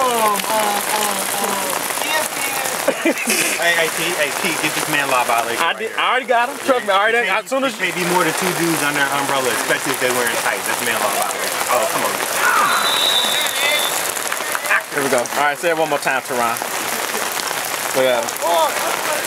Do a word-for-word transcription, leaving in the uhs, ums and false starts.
Hey, hey, T, hey, T, get this man law violation. I right did. here. I already got him. Trust me. I already. As soon as maybe more than two dudes under an umbrella, especially if they're wearing tights. That's man law violation. Oh, come on. Here we go. All right, say it one more time, Teron. Look at him.